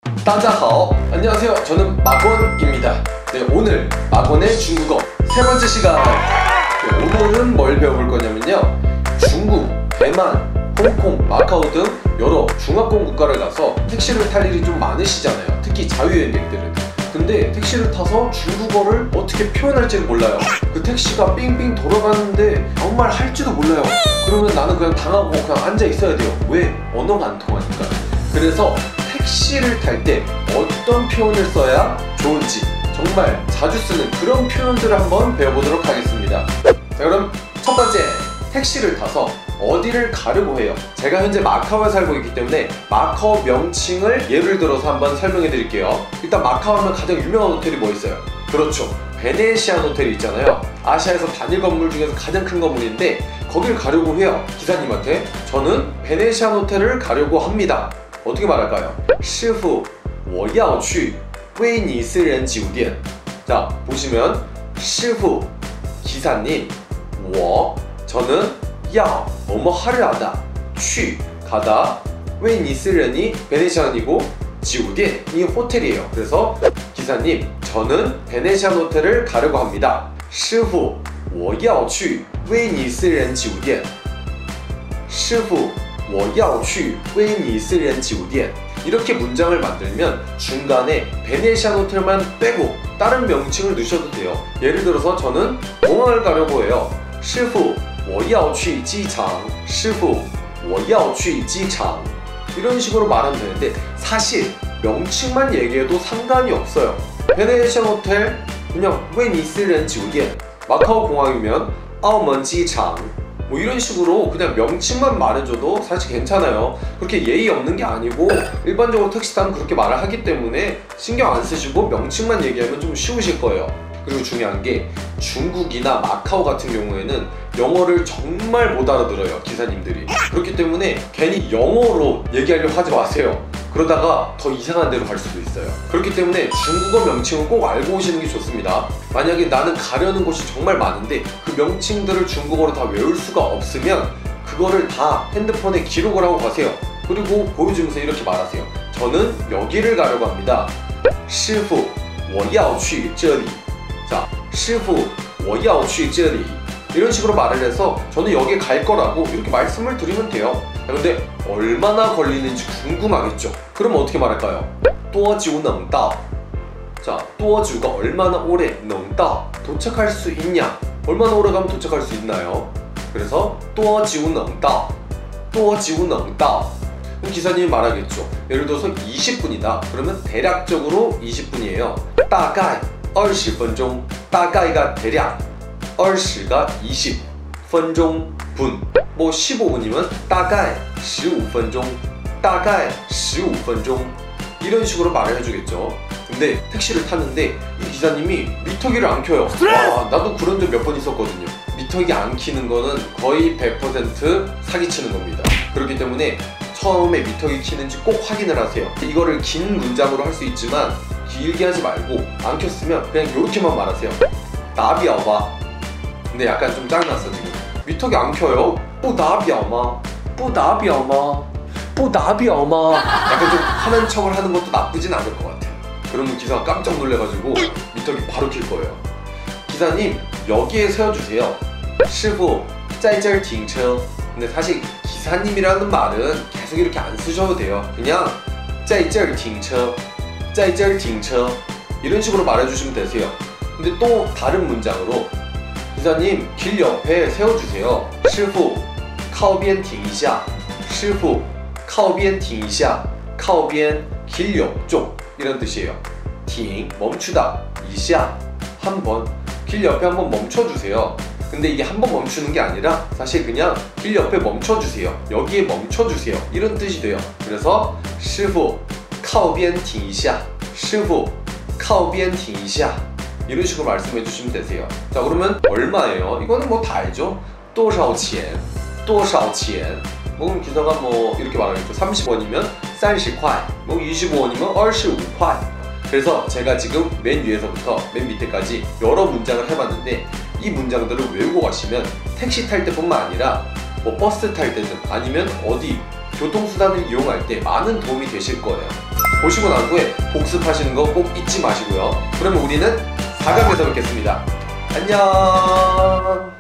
따자하오. 안녕하세요. 저는 마건입니다. 네, 오늘 마건의 중국어 세 번째 시간. 네, 오늘은 뭘 배워볼 거냐면요. 중국, 대만, 홍콩, 마카오 등 여러 중화권 국가를 가서 택시를 탈 일이 좀 많으시잖아요. 특히 자유여행객들은. 근데 택시를 타서 중국어를 어떻게 표현할지를 몰라요. 그 택시가 삥삥 돌아가는데 아무 말 할지도 몰라요. 그러면 나는 그냥 당하고 그냥 앉아 있어야 돼요. 왜? 언어가 안 통하니까. 그래서 택시를 탈 때 어떤 표현을 써야 좋은지 정말 자주 쓰는 그런 표현들을 한번 배워보도록 하겠습니다. 자, 그럼 첫 번째, 택시를 타서 어디를 가려고 해요. 제가 현재 마카오에 살고 있기 때문에 마카오 명칭을 예를 들어서 한번 설명해 드릴게요. 일단 마카오 하면 가장 유명한 호텔이 뭐 있어요? 그렇죠, 베네시안 호텔이 있잖아요. 아시아에서 단일 건물 중에서 가장 큰 건물인데 거길 가려고 해요. 기사님한테 저는 베네시안 호텔을 가려고 합니다. 어떻게 말할까요? 师傅,我要去威尼斯人酒店. 자, 보시면 师傅, 기사님, 我, 저는 要, 뭐뭐 하려 하다, 去, 가다, 威尼斯人이 베네시안이고 酒店이 호텔이에요. 그래서 기사님, 저는 베네시안 호텔을 가려고 합니다. 师傅,我要去威尼斯人酒店. 师傅,我要去威尼斯人酒店. 이렇게 문장을 만들면 중간에 베네시안 호텔만 빼고 다른 명칭을 넣으셔도 돼요. 예를 들어서 저는 공항을 가려고 해요. 师傅,我要去机场. 师傅,我要去机场. 이런 식으로 말하면 되는데 사실 명칭만 얘기해도 상관이 없어요. 베네시안 호텔, 그냥 威尼斯人酒店. 마카오 공항이면 澳门机场. 뭐 이런 식으로 그냥 명칭만 말해줘도 사실 괜찮아요. 그렇게 예의 없는 게 아니고 일반적으로 택시 타면 그렇게 말을 하기 때문에 신경 안 쓰시고 명칭만 얘기하면 좀 쉬우실 거예요. 그리고 중요한 게 중국이나 마카오 같은 경우에는 영어를 정말 못 알아들어요, 기사님들이. 그렇기 때문에 괜히 영어로 얘기하려고 하지 마세요. 그러다가 더 이상한 데로 갈 수도 있어요. 그렇기 때문에 중국어 명칭을 꼭 알고 오시는 게 좋습니다. 만약에 나는 가려는 곳이 정말 많은데 그 명칭들을 중국어로 다 외울 수가 없으면 그거를 다 핸드폰에 기록을 하고 가세요. 그리고 보여주면서 이렇게 말하세요. 저는 여기를 가려고 합니다. 师傅,我要去这里. 자, 师傅,我要去这里. 이런 식으로 말을 해서 저는 여기에 갈 거라고 이렇게 말씀을 드리면 돼요. 근데 얼마나 걸리는지 궁금하겠죠? 그럼 어떻게 말할까요? 多久能到? 자, 多久가 얼마나 오래, 能到, 도착할 수 있냐? 얼마나 오래 가면 도착할 수 있나요? 그래서 多久能到?多久能到? 그럼 기사님이 말하겠죠. 예를 들어서 20분이다. 그러면 대략적으로 20분이에요. 大概20分钟. 大概가 대략, 20가 20, 分钟, 분. 뭐 15분이면 大概15分钟, 大概15分钟. 이런 식으로 말을 해주겠죠. 근데 택시를 탔는데 이 기사님이 미터기를 안 켜요. 와, 나도 그런 적 몇 번 있었거든요. 미터기 안 켜는 거는 거의 100% 사기치는 겁니다. 그렇기 때문에 처음에 미터기 켜는지 꼭 확인을 하세요. 이거를 긴 문장으로 할 수 있지만 길게 하지 말고 안 켰으면 그냥 이렇게만 말하세요. 打表吧. 근데 약간 좀 짱났어 지금. 미터기 안 켜요? 不打表吗? 不打表吗? 不打表吗? 약간 좀 하는 척을 하는 것도 나쁘진 않을 것 같아요. 그러면 기사가 깜짝 놀래가지고 미터기 바로 킬 거예요. 기사님, 여기에 세워주세요. 师傅,在这儿停车. 근데 사실 기사님이라는 말은 계속 이렇게 안 쓰셔도 돼요. 그냥 在这儿停车,在这儿停车. 이런 식으로 말해주시면 되세요. 근데 또 다른 문장으로 기사님, 길 옆에 세워주세요. 师傅,靠边停一下. 师傅,靠边停一下. 靠边, 길 옆쪽 이런 뜻이에요. 停, 멈추다. 一下, 한 번. 길 옆에 한번 멈춰주세요. 근데 이게 한 번 멈추는 게 아니라 사실 그냥 길 옆에 멈춰주세요. 여기에 멈춰주세요. 이런 뜻이 돼요. 그래서 师傅,靠边停一下. 师傅,靠边停一下. 이런 식으로 말씀해 주시면 되세요. 자, 그러면 얼마예요? 이거는 뭐 다 알죠? 多少钱? 多少钱? 뭐 기사가 뭐 이렇게 말하겠죠. 30원이면 30块, 뭐 25원이면 25块. 그래서 제가 지금 맨 위에서부터 맨 밑에까지 여러 문장을 해봤는데 이 문장들을 외우고 가시면 택시 탈 때뿐만 아니라 뭐 버스 탈 때든 아니면 어디 교통수단을 이용할 때 많은 도움이 되실 거예요. 보시고 난 후에 복습하시는 거 꼭 잊지 마시고요. 그러면 우리는 4강에서 뵙겠습니다. 안녕.